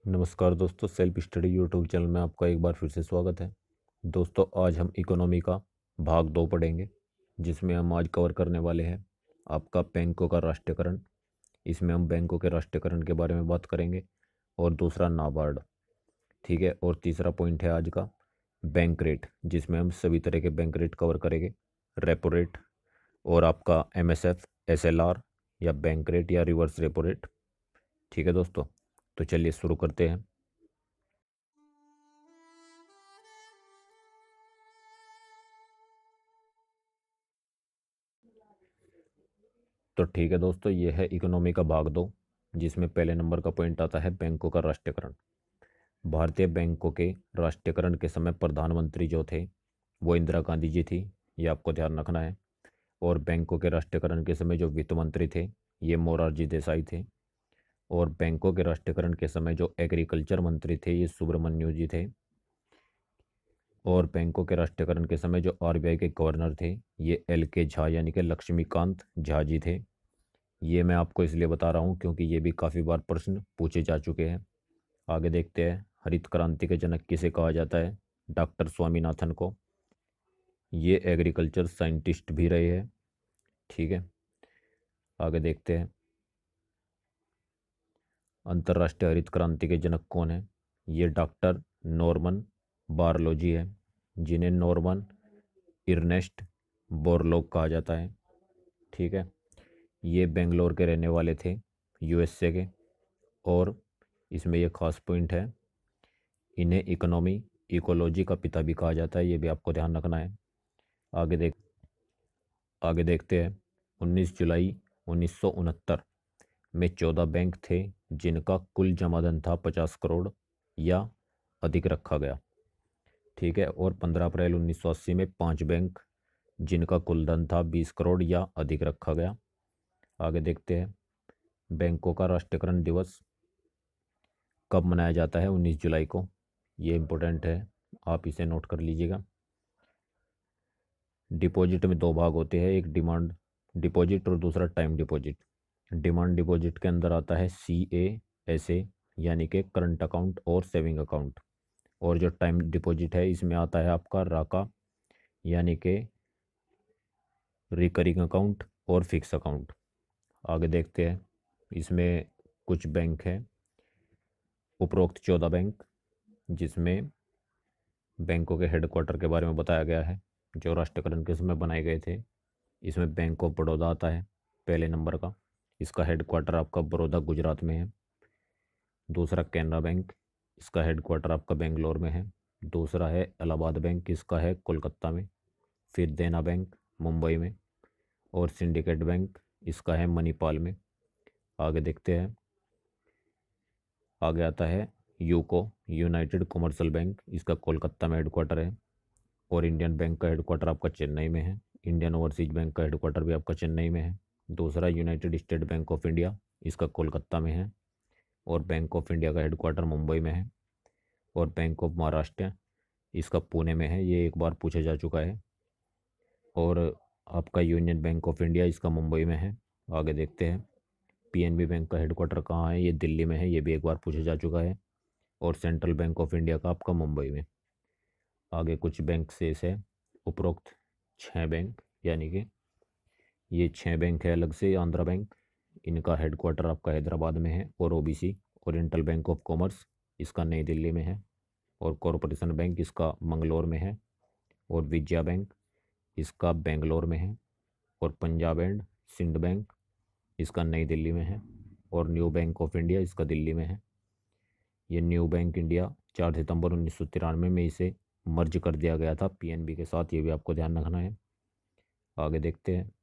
नमस्कार दोस्तों, self study YouTube channel में आपका एक बार फिर से स्वागत है। दोस्तों, आज हम इकोनॉमी का भाग 2 पढ़ेंगे, जिसमें हम आज कवर करने वाले हैं आपका बैंकों का राष्ट्रीयकरण। इसमें हम बैंकों के राष्ट्रीयकरण के बारे में बात करेंगे और दूसरा नाबार्ड, ठीक है। और तीसरा पॉइंट है आज का बैंक रेट, जिसमें हम सभी तरह के बैंक रेट कवर करेंगे, रेपो रेट और आपका एमएसएफ, एसएलआर या बैंक रेट या रिवर्स रेपो रेट, ठीक है दोस्तों। तो चलिए शुरू करते हैं। तो ठीक है दोस्तों, ये है इकोनॉमी का भाग 2, जिसमें पहले नंबर का पॉइंट आता है बैंकों का राष्ट्रीयकरण। भारतीय बैंकों के राष्ट्रीयकरण के समय प्रधानमंत्री जो थे वो इंदिरा गांधी जी थी, ये आपको ध्यान रखना है। और बैंकों के राष्ट्रीयकरण के समय जो वित्त मंत्री थे ये मोरारजी देसाई थे। और बैंकों के राष्ट्रीयकरण के समय जो एग्रीकल्चर मंत्री थे ये सुब्रमण्यु जी थे। और बैंकों के राष्ट्रीयकरण के समय जो आरबीआई के गवर्नर थे ये LK झा यानी कि लक्ष्मीकांत झा जी थे। ये मैं आपको इसलिए बता रहा हूँ क्योंकि ये भी काफ़ी बार प्रश्न पूछे जा चुके हैं। आगे देखते हैं, हरित क्रांति के जनक किसे कहा जाता है? डॉक्टर स्वामीनाथन को। ये एग्रीकल्चर साइंटिस्ट भी रहे हैं, ठीक है। आगे देखते हैं, अंतर्राष्ट्रीय हरित क्रांति के जनक कौन है? ये डॉक्टर नॉर्मन बारलोजी है, जिन्हें नॉर्मन इर्नेस्ट बोरलॉग कहा जाता है, ठीक है। ये बेंगलोर के रहने वाले थे, USA के। और इसमें यह खास पॉइंट है, इन्हें इकोनॉमी इकोलॉजी का पिता भी कहा जाता है, ये भी आपको ध्यान रखना है। आगे देखते हैं, 19 जुलाई 1969 में 14 बैंक थे जिनका कुल जमा धन था 50 करोड़ या अधिक रखा गया, ठीक है। और 15 अप्रैल 1980 में 5 बैंक जिनका कुल धन था 20 करोड़ या अधिक रखा गया। आगे देखते हैं, बैंकों का राष्ट्रीयकरण दिवस कब मनाया जाता है? 19 जुलाई को। ये इम्पोर्टेंट है, आप इसे नोट कर लीजिएगा। डिपॉजिट में दो भाग होते हैं, एक डिमांड डिपॉजिट और दूसरा टाइम डिपॉजिट। डिमांड डिपॉजिट के अंदर आता है CASA यानी कि करंट अकाउंट और सेविंग अकाउंट। और जो टाइम डिपॉजिट है इसमें आता है आपका राका यानी कि रिकरिंग अकाउंट और फिक्स अकाउंट। आगे देखते हैं, इसमें कुछ बैंक हैं, उपरोक्त 14 बैंक, जिसमें बैंकों के हेडक्वार्टर के बारे में बताया गया है जो राष्ट्रीयकरण के समय बनाए गए थे। इसमें बैंक ऑफ बड़ौदा आता है पहले नंबर का, इसका हेडक्वार्टर आपका बड़ौदा गुजरात में है। दूसरा कैनरा बैंक, इसका हेडक्वार्टर आपका बेंगलोर में है। दूसरा है इलाहाबाद बैंक, इसका है कोलकाता में। फिर देना बैंक मुंबई में। और सिंडिकेट बैंक इसका है मणिपाल में। आगे देखते हैं, आगे आता है यूको यूनाइटेड कमर्शियल बैंक, इसका कोलकाता में हेडक्वार्टर है। और इंडियन बैंक का हेडक्वार्टर आपका चेन्नई में है। इंडियन ओवरसीज बैंक का हेडक्वार्टर भी आपका चेन्नई में है। दूसरा united state bank of India, इसका कोलकाता में है। और बैंक ऑफ इंडिया का हेडक्वार्टर मुंबई में है। और बैंक ऑफ महाराष्ट्र इसका पुणे में है, ये एक बार पूछा जा चुका है। और आपका यूनियन बैंक ऑफ इंडिया इसका मुंबई में है। आगे देखते हैं, PNB बैंक का हेडक्वार्टर कहाँ है? ये दिल्ली में है, ये भी एक बार पूछा जा चुका है। और सेंट्रल बैंक ऑफ इंडिया का आपका मुंबई में। आगे कुछ बैंक शेष है, उपरोक्त 6 बैंक यानी कि ये 6 बैंक है अलग से। आंध्रा बैंक, इनका हेडक्वार्टर आपका हैदराबाद में है। और OBC oriental bank of commerce इसका नई दिल्ली में है। और कॉरपोरेशन बैंक इसका मंगलोर में है। और विजया बैंक इसका बेंगलोर में है। और पंजाब एंड सिंध बैंक इसका नई दिल्ली में है। और न्यू बैंक ऑफ इंडिया इसका दिल्ली में है। ये न्यू बैंक इंडिया 4 सितंबर 1993 में इसे मर्ज कर दिया गया था PNB के साथ, ये भी आपको ध्यान रखना है। आगे देखते हैं,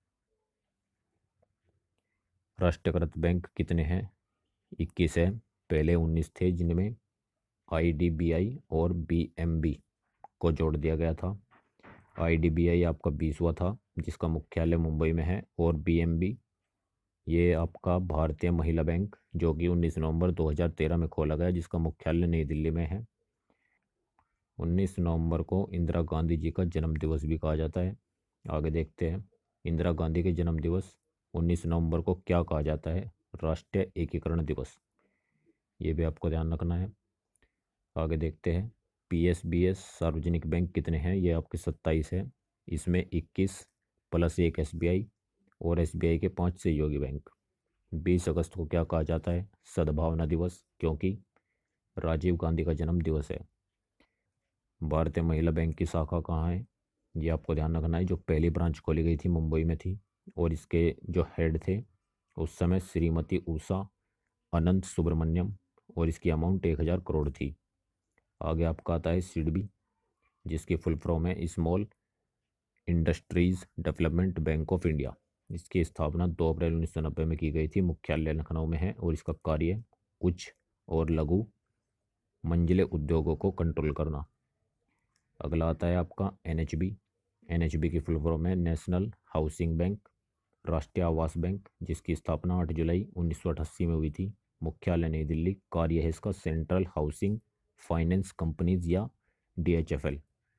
राष्ट्रीयकृत बैंक कितने हैं? 21 है, पहले 19 थे जिनमें IDBI और BMB को जोड़ दिया गया था। IDBI आपका 20वां था जिसका मुख्यालय मुंबई में है। और BMB ये आपका भारतीय महिला बैंक जो कि 19 नवंबर 2013 में खोला गया, जिसका मुख्यालय नई दिल्ली में है। 19 नवंबर को इंदिरा गांधी जी का जन्म दिवस भी कहा जाता है। आगे देखते हैं, इंदिरा गांधी के जन्म दिवस 19 नवंबर को क्या कहा जाता है? राष्ट्रीय एकीकरण दिवस। ये भी आपको ध्यान रखना है। आगे देखते हैं, PSBS सार्वजनिक बैंक कितने हैं? ये आपके 27 है। इसमें 21 प्लस एक SBI और SBI के 5 सहयोगी बैंक। 20 अगस्त को क्या कहा जाता है? सद्भावना दिवस, क्योंकि राजीव गांधी का जन्म दिवस है। भारतीय महिला बैंक की शाखा कहाँ है? ये आपको ध्यान रखना है। जो पहली ब्रांच खोली गई थी मुंबई में थी, और इसके जो हेड थे उस समय श्रीमती उषा अनंत सुब्रमण्यम, और इसकी अमाउंट 1000 करोड़ थी। आगे आपका आता है सिडबी, जिसकी फुल फॉर्म है small industries development bank of India. इसकी स्थापना 2 अप्रैल 1990 में की गई थी। मुख्यालय लखनऊ में है और इसका कार्य उच्च और लघु मंजिले उद्योगों को कंट्रोल करना। अगला आता है आपका NHB। NHB की फुल फॉर्म है नेशनल हाउसिंग बैंक, राष्ट्रीय आवास बैंक, जिसकी स्थापना 8 जुलाई 1988 में हुई थी। मुख्यालय नई दिल्ली। कार्य है इसका सेंट्रल हाउसिंग फाइनेंस कंपनीज या DHFL।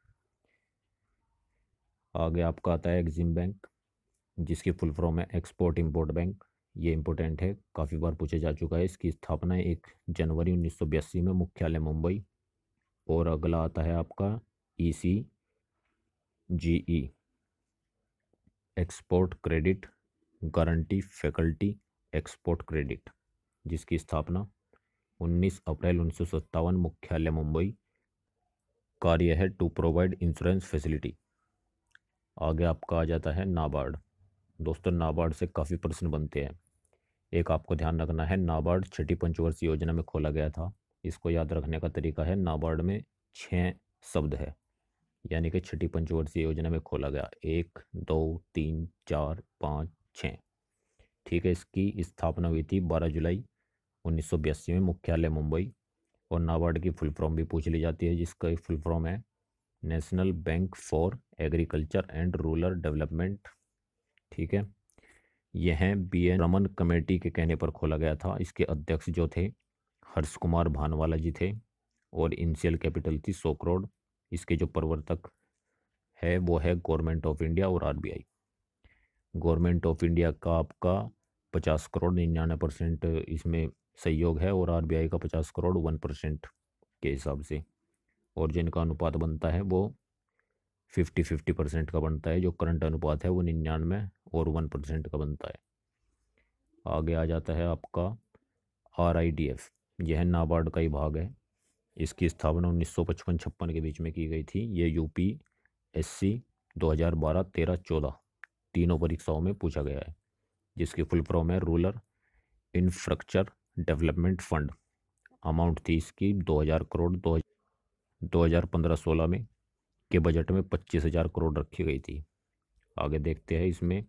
आगे आपका आता है एग्जिम बैंक, जिसकी फुल फॉर्म है एक्सपोर्ट इंपोर्ट बैंक। ये इंपॉर्टेंट है, काफ़ी बार पूछा जा चुका है। इसकी स्थापना 1 जनवरी 1982 में, मुख्यालय मुंबई। और अगला आता है आपका ECGE, export credit guarantee faculty export credit, जिसकी स्थापना 19 अप्रैल 1957, मुख्यालय मुंबई। कार्य है टू प्रोवाइड इंश्योरेंस फैसिलिटी। आगे आपका आ जाता है नाबार्ड। दोस्तों, नाबार्ड से काफ़ी प्रश्न बनते हैं। एक आपको ध्यान रखना है, नाबार्ड छठी पंचवर्षीय योजना में खोला गया था। इसको याद रखने का तरीका है, नाबार्ड में 6 शब्द है, यानी कि छठी पंचवर्षीय योजना में खोला गया 1 2 3 4 5 6। ठीक है। इसकी स्थापना हुई थी 12 जुलाई 1982 में, मुख्यालय मुंबई। और नाबार्ड की फुल फॉर्म भी पूछ ली जाती है, जिसका फुल फॉर्म है national bank for agriculture and rural development. ठीक है। यह BN रमन कमेटी के कहने पर खोला गया था। इसके अध्यक्ष जो थे हर्ष कुमार भानवाला जी थे, और इनिशियल कैपिटल थी 100 करोड़। इसके जो प्रवर्तक है वो है गवर्नमेंट ऑफ इंडिया और RBI। गवर्नमेंट ऑफ इंडिया का आपका 50 करोड़ 99% इसमें सहयोग है, और RBI का 50 करोड़ 1% के हिसाब से। और जिनका अनुपात बनता है वो 50-50% का बनता है। जो करंट अनुपात है वो 99 और 1% का बनता है। आगे आ जाता है आपका RIDF। यह नाबार्ड का ही भाग है। इसकी स्थापना 1955-56 के बीच में की गई थी। ये UPSC 2012, 13, 14 तीनों परीक्षाओं में पूछा गया है। जिसकी फुल फॉर्म है rural infrastructure development fund. Amount थी इसकी 2000 करोड़। 2015-16 में के बजट में 25,000 करोड़ रखी गई थी। आगे देखते हैं इसमें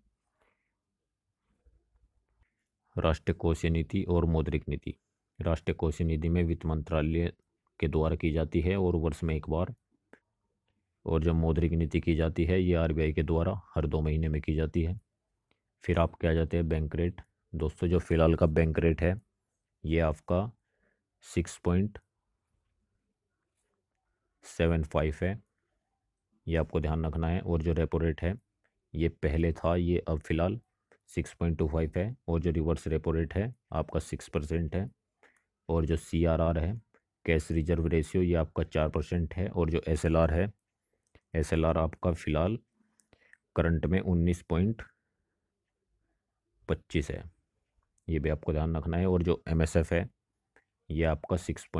राष्ट्रीय कोषीय नीति और मौद्रिक नीति। राष्ट्रीय कोषीय नीति में वित्त मंत्रालय के द्वारा की जाती है और वर्ष में एक बार। और जो मौद्रिक नीति की जाती है ये RBI के द्वारा हर 2 महीने में की जाती है। फिर आप क्या जाते हैं बैंक रेट। दोस्तों, जो फिलहाल का बैंक रेट है ये आपका 6.75 है, ये आपको ध्यान रखना है। और जो रेपो रेट है ये पहले था, ये अब फिलहाल 6.25 है। और जो रिवर्स रेपो रेट है आपका 6% है। और जो CRR है, कैश रिजर्व रेशियो, ये आपका 4% है। और जो SLR है, SLR आपका फिलहाल करंट में 19.25 है, ये भी आपको ध्यान रखना है। और जो MSF है ये आपका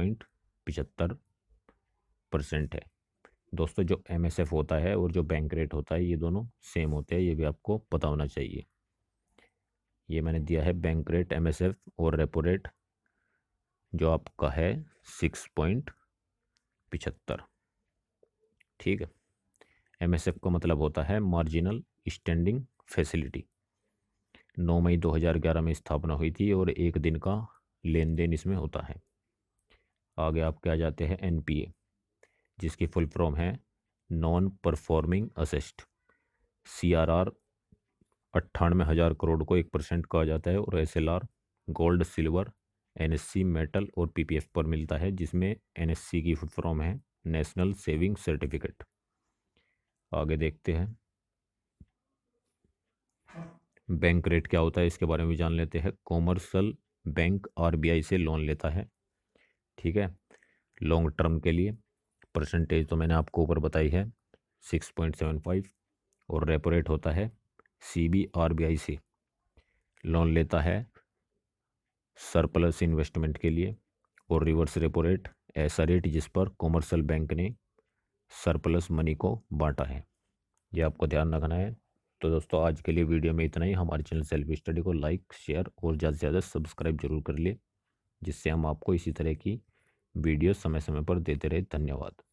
6.75% है। दोस्तों, जो MSF होता है और जो बैंक रेट होता है ये दोनों सेम होते हैं, ये भी आपको पता होना चाहिए। ये मैंने दिया है बैंक रेट, MSF और रेपो रेट, जो आपका है 6.75। ठीक है। MSF का मतलब होता है मार्जिनल स्टैंडिंग फैसिलिटी। 9 मई 2011 में स्थापना हुई थी और 1 दिन का लेन देन इसमें होता है। आगे आप क्या जाते हैं NPA, जिसकी फुल फॉर्म है non performing asset. CRR 98,000 crore को 1% कहा जाता है। और SLR gold, silver, NSC metal और PPF पर मिलता है, जिसमें NSC की फुल फॉर्म है नेशनल सेविंग सर्टिफिकेट। आगे देखते हैं बैंक रेट क्या होता है, इसके बारे में भी जान लेते हैं। कॉमर्शियल बैंक RBI से लोन लेता है ठीक है। लॉन्ग टर्म के लिए परसेंटेज तो मैंने आपको ऊपर बताई है 6.75, और रेपो रेट होता है CBRBI से लोन लेता है सरप्लस इन्वेस्टमेंट के लिए, और रिवर्स रेपो रेट ऐसा रेट जिस पर कॉमर्शियल बैंक ने सरप्लस मनी को बांटा है। ये आपको ध्यान रखना है। तो दोस्तों आज के लिए वीडियो में इतना ही। हमारे चैनल सेल्फ स्टडी को लाइक, शेयर और ज़्यादा से ज़्यादा सब्सक्राइब जरूर कर ले, जिससे हम आपको इसी तरह की वीडियो समय समय पर देते रहे। धन्यवाद।